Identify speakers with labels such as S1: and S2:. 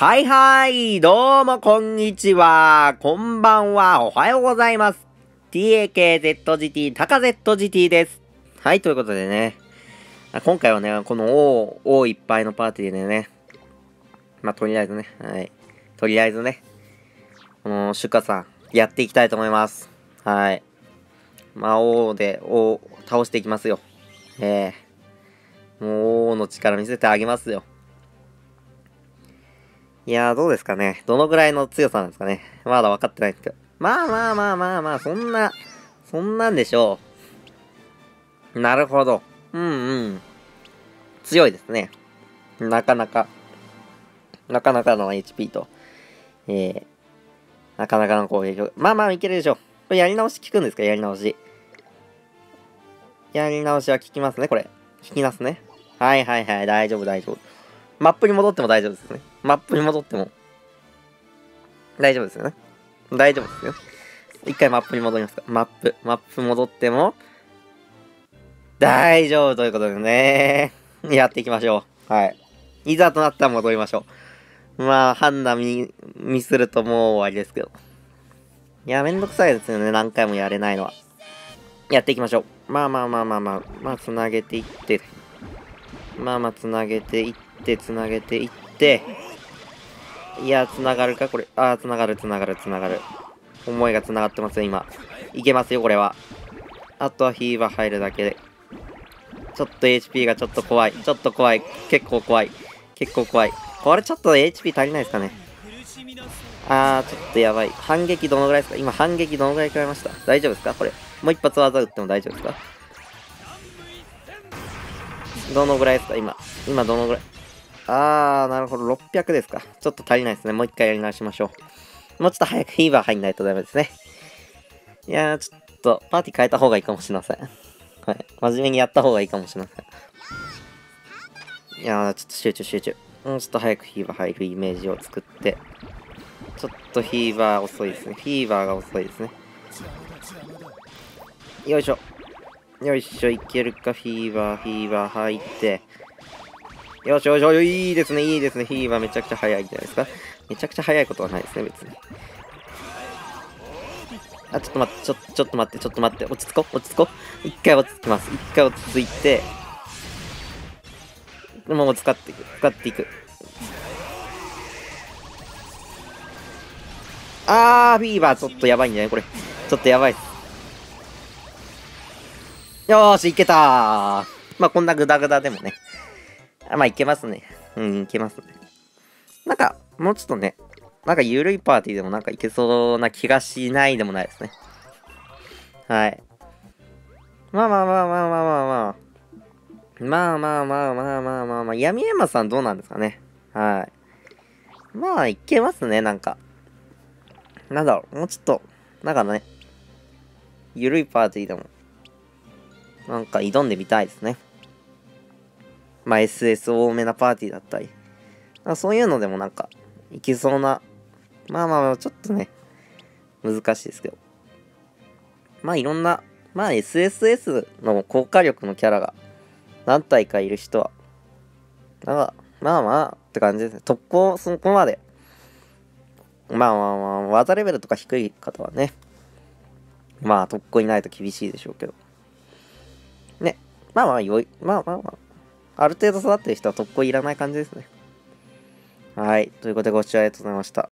S1: はいはい、どうもこんにちは、こんばんは、おはようございます。TAKZGT、タカ ZGT です。はい、ということでね、今回はね、この王いっぱいのパーティーでね、とりあえずね、はい、とりあえずね、このシュカさん、やっていきたいと思います。はい。王で、王、倒していきますよ。もう王の力見せてあげますよ。いやー、どうですかね。どのぐらいの強さなんですかね。まだ分かってないですけど。そんなんでしょう。なるほど。うんうん。強いですね。なかなかの HP と、なかなかの攻撃力。いけるでしょう。これやり直し効くんですか？やり直し。やり直しは効きますね、これ。効きますね。はいはいはい、大丈夫大丈夫。マップに戻っても大丈夫ですね。マップに戻っても大丈夫ですよね。大丈夫ですよ。一回マップに戻りますか。マップ戻っても、大丈夫ということでね。やっていきましょう。はい。いざとなったら戻りましょう。判断ミスるともう終わりですけど。いや、めんどくさいですよね。何回もやれないのは。やっていきましょう。つなげていって。つなげていって、つなげていって。いや、つながるかこれ。つながる。思いがつながってますよ、今。いけますよ、これは。あとはヒーバー入るだけで。ちょっと HP がちょっと怖い。結構怖い。これちょっと HP 足りないですかね。ちょっとやばい。反撃どのぐらいですか？今反撃どのぐらい食らいました？大丈夫ですかこれ。もう一発技打っても大丈夫ですか？どのぐらいですか今どのぐらい？なるほど。600ですか。ちょっと足りないですね。もう一回やり直しましょう。もうちょっと早くヒーバー入んないとダメですね。いやー、ちょっと、パーティー変えた方がいいかもしれません。はい。真面目にやった方がいいかもしれません。いやー、ちょっと集中。もうちょっと早くヒーバー入るイメージを作って。ちょっとヒーバー遅いですね。ヒーバーが遅いですね。よいしょ、いけるか、ヒーバー入って。よし、いいですね、ヒーバーめちゃくちゃ早いじゃないですか。めちゃくちゃ早いことはないですね、別に。ちょっと待って、落ち着こう。一回落ち着きます。一回落ち着いて、もう使っていく。フィーバーちょっとやばいんじゃないこれ。ちょっとやばいっす。よーし、いけたー。こんなグダグダでもね。いけますね。いけますね。もうちょっとね、ゆるいパーティーでもいけそうな気がしないでもないですね。はい。闇山さんどうなんですかね。はい。いけますね、もうちょっと、ゆるいパーティーでも、挑んでみたいですね。SS 多めなパーティーだったり。そういうのでもいけそうな。ちょっとね、難しいですけど。いろんな、SSS の効果力のキャラが何体かいる人は、って感じですね。特攻、そこまで。技レベルとか低い方はね、特攻いないと厳しいでしょうけど。ね。ある程度育ってる人は特攻いらない感じですね。はい。ということでご視聴ありがとうございました。